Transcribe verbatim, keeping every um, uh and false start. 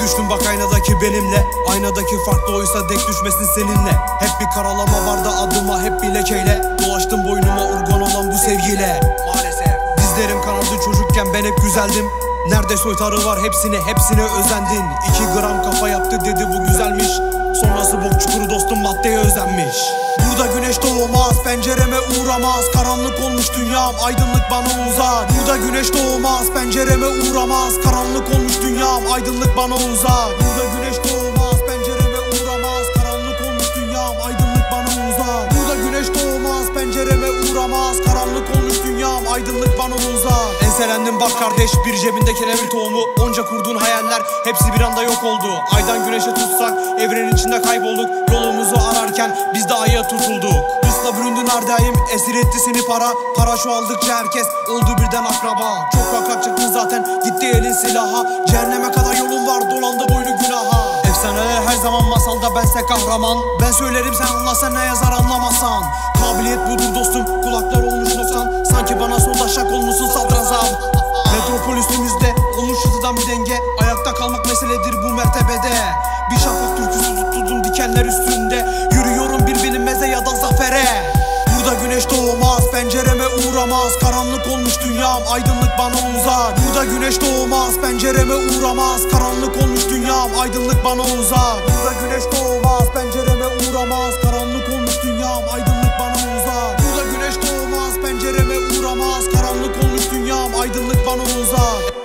düştüm bak aynadaki benimle. Aynadaki farklı oysa denk düşmesin seninle. Hep bir karalama vardı adıma, hep bir lekeyle. Dolaştım boynuma urgan olan bu sevgiyle. Maalesef dizlerim kanadı çocukken ben hep güzeldim. Nerede soytarı var hepsine hepsine özendin. İki gram kafa yaptı dedi bu güzelmiş. Sonrası bok çukuru dostum maddeye özenmiş. Burada güneş doğmaz, pencereme uğramaz. Karanlık olmuş dünyam, aydınlık bana uzak. Burada güneş doğmaz, pencereme uğramaz. Karanlık olmuş dünyam, aydınlık bana uzak. Burada güneş doğmaz, pencereme uğramaz. Karanlık olmuş dünyam, aydınlık bana uzak. Burada güneş doğmaz, pencereme uğramaz. Karanlık olmuş dünyam, aydınlık bana uzak. Enselendim bak kardeş, bir cebinde kelebek tohumu. Onca kurduğun hayaller hepsi bir anda yok oldu. Aydan güneşe tutsak evrenin içinde kaybolduk. Yolumuzu ararken biz de aya tutulduk. Hırsla büründün ardayım, esir etti seni para. Para şu aldıkça herkes oldu birden akraba. Çok vakak çıktın zaten, gitti elin silaha. Cehenneme kadar yolun var, dolandı boynu günaha. Efsaneler her zaman masalda, bense kahraman. Ben söylerim sen anlasan, ne yazar anlamazsan. Kabiliyet budur dostum, kulaklar olmuş noksan. Sanki bana solda şak olmuşsun sadrazam. Metropol üstümüzde olmuş hızlıdan bir denge. Ayakta kalmak meseledir bu mertebede. Bir şafak türküsü tutturdum dikenler üstünde. Yürüyorum bir bilinmeze ya da zafere. Burada güneş doğmaz, pencereme uğramaz. Karanlık olmuş dünyam, aydınlık bana uzak. Burada güneş doğmaz, pencereme uğramaz. Karanlık olmuş dünyam, aydınlık bana uzak. Burada güneş doğmaz, pencereme uğramaz. Karanlık olmuş dünyam, aydınlık bana uzak. Burada güneş doğmaz, pencereme uğramaz. Karanlık olmuş dünyam, aydınlık bana uzak.